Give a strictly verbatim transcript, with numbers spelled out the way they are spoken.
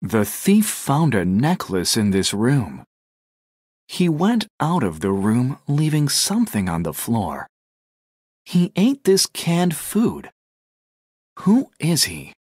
The thief found a necklace in this room. He went out of the room leaving something on the floor. He ate this canned food. Who is he?